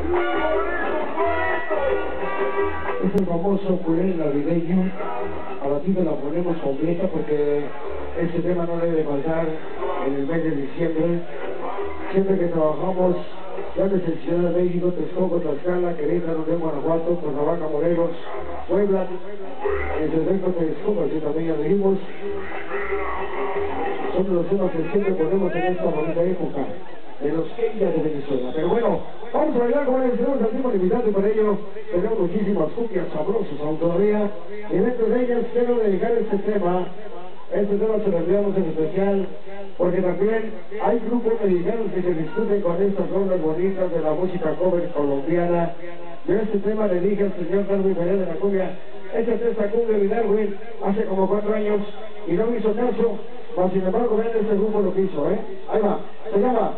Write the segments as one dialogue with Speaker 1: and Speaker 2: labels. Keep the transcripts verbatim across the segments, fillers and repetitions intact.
Speaker 1: Es el famoso culé navideño. Ahora sí te la ponemos completa porque este tema no debe faltar en el mes de diciembre. Siempre que trabajamos, ya desde el Ciudad de México, Texcoco, Tlaxcala, Querétaro, León, Guanajuato, Cuernavaca, Morelos, Puebla, en el efecto Texcoco, así también ya dijimos, son los temas que siempre ponemos en esta bonita época de los Keyas de Venezuela. Pero bueno, vamos a bailar con ellos, tenemos al tiempo limitado y por ello tenemos muchísimas cumbias sabrosas aún todavía. Y dentro de ellas quiero dedicar este tema. Este tema se lo enviamos en especial porque también hay grupos mexicanos que se discuten con estas ondas bonitas de la música cover colombiana. Yo este tema le dije al señor Darwin Pérez de la cumbia, échate esta cumbia de Darwin hace como cuatro años y no me hizo caso, mas sin embargo vean este grupo lo que hizo, ¿eh? Ahí va, se llama...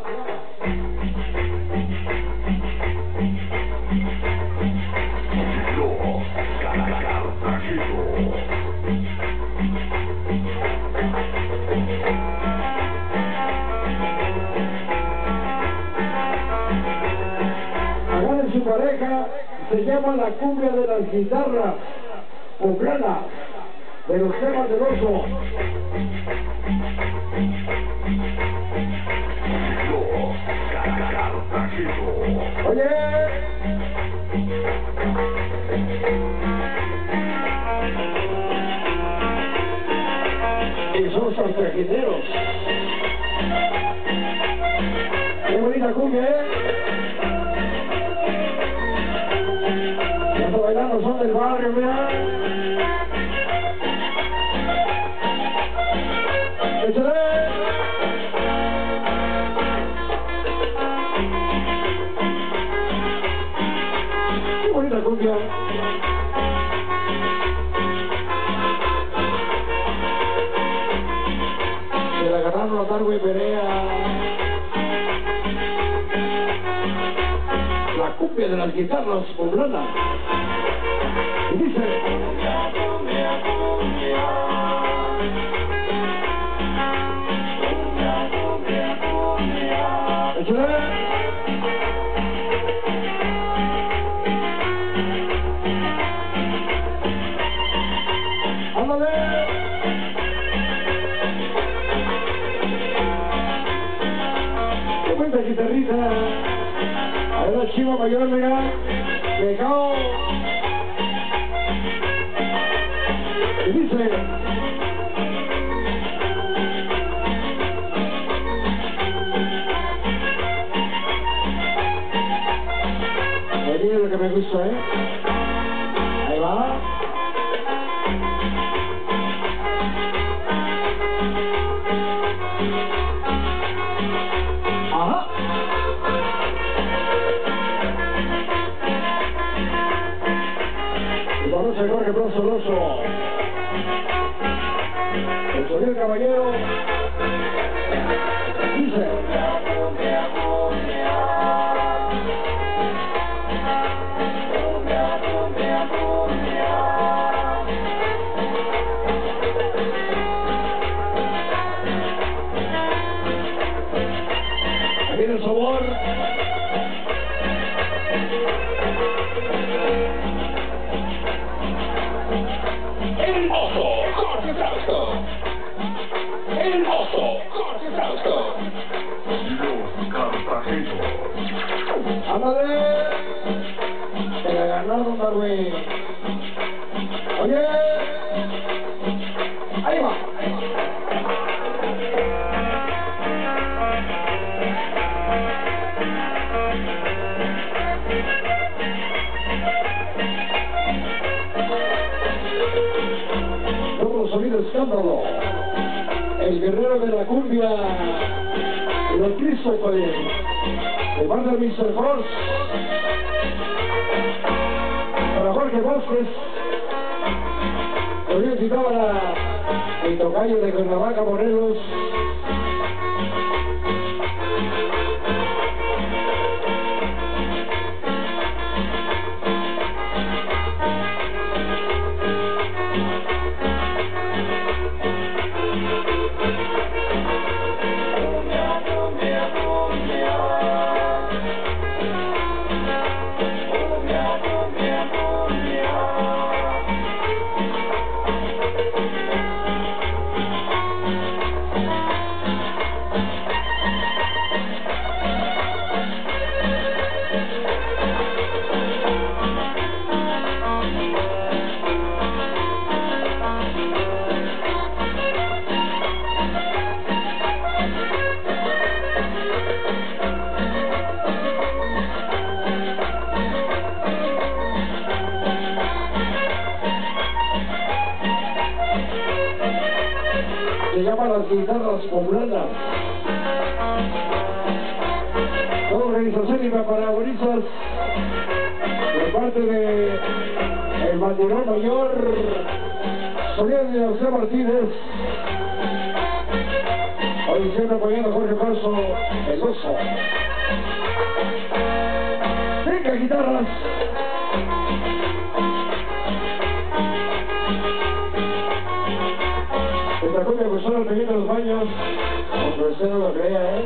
Speaker 1: Agarren su pareja, se llama la cumbia de las guitarras poblanas, de los temas del oso. Oye, y son cartageneros. Qué bonita cumbia, ¿eh? Estos bailando son del barrio, mira. ¡Échale! ¡Qué bonita cumbia! Se la ganaron a Darwin Perea. La cumbia de las guitarras poblanas. Y dice... Cumbia, cumbia, cumbia. Cumbia, cumbia, cumbia. ¡Échale! ¡Ándale! ¡Qué buena guitarrita! A ver la chiva mayor, mira. ¡Pecao! Y dice... Ahí es lo que me gusta, ¿eh? Ahí va. Ajá. Y vamos a Jorge Bronzo Loso. El sonido caballero. Dice. Aquí viene el sabor.
Speaker 2: El oso, Jorge Frausto. El oso, Jorge Frausto.
Speaker 3: Los Cartagenos.
Speaker 1: ¡Ándale! Se la ganaron, Darwin. Oye. Ahí va. Nuevo sonido escándalo. El guerrero de la cumbia. Los Christopher. De parte de mister Force. Para Jorge Bosques. Lo había citado a el tocayo de Cuernavaca, Morelos. Guitarras. Toda organización y para gurizas de parte de el banderón mayor Solián de José Martínez. Hoy siempre apoyando a Jorge Paso, el oso. Venga, guitarras. Esta cumbia que suena al pequeño de los baños, aunque usted no lo crea, ¿eh?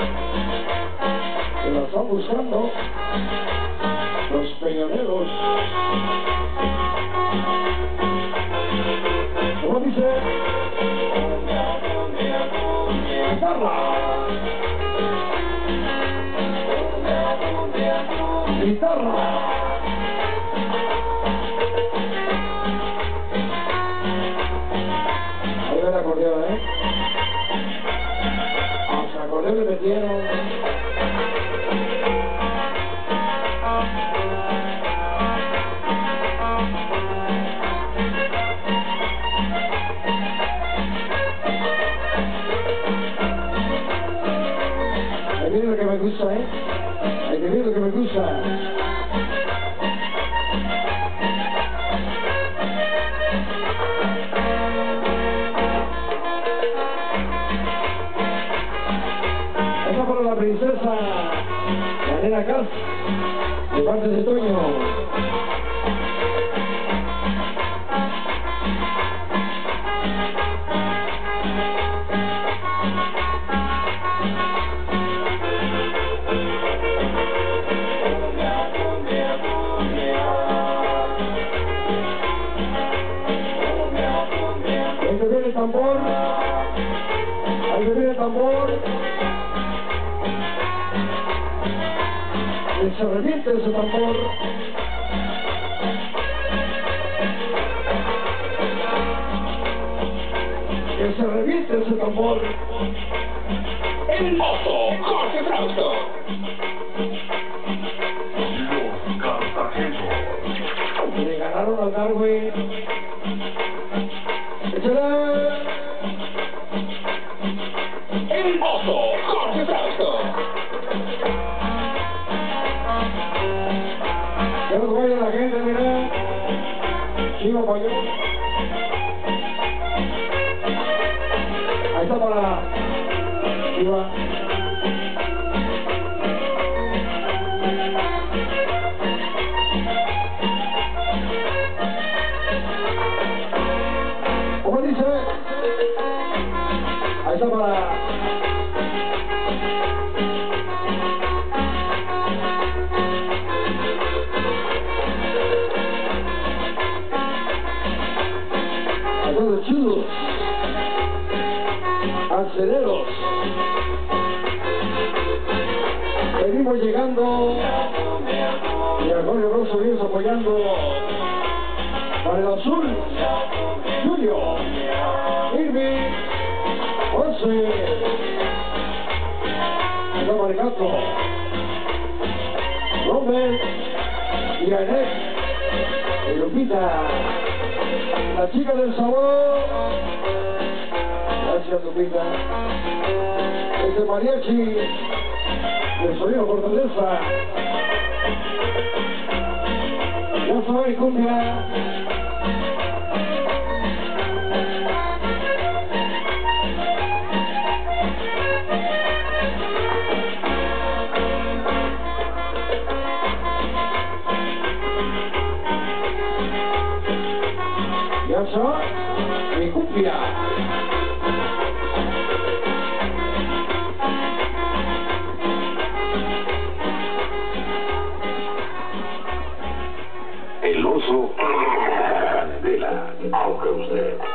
Speaker 1: Se la están buscando los peñoneros. ¿Cómo dice? Guitarra. Guitarra. Ahí va el acordeón, ¿eh? Hasta acordeón le metieron. Ahí viene lo que me gusta, ¿eh? Ahí viene lo que me gusta. Esta para la princesa, la nena Cas, de parte de Toño. Ahí te viene el tambor, ahí te viene el tambor. Que se reviente ese tambor. Que se reviente ese tambor.
Speaker 2: El oso, Jorge Frausto.
Speaker 3: Los Cartagenos.
Speaker 1: Le ganaron al Darwin. ¡Échale!
Speaker 2: El oso, Jorge Frausto.
Speaker 1: Que nos vaya la gente, mira. Chivo Pañón. Ahí está para Chiva. ¿Cómo dice? Ahí está para los chulos, aceleros. Venimos llegando y a Jorge Rosso seguimos apoyando para el azul. Julio, Irving, José, está Maricato, Robert y Anet, y Lupita. La chica del sabor. Gracias, Lupita. Este mariachi de Sonido Fortaleza. Ya se va en cumbia. Ya se va en cumbia.
Speaker 3: El oso Candela, aunque usted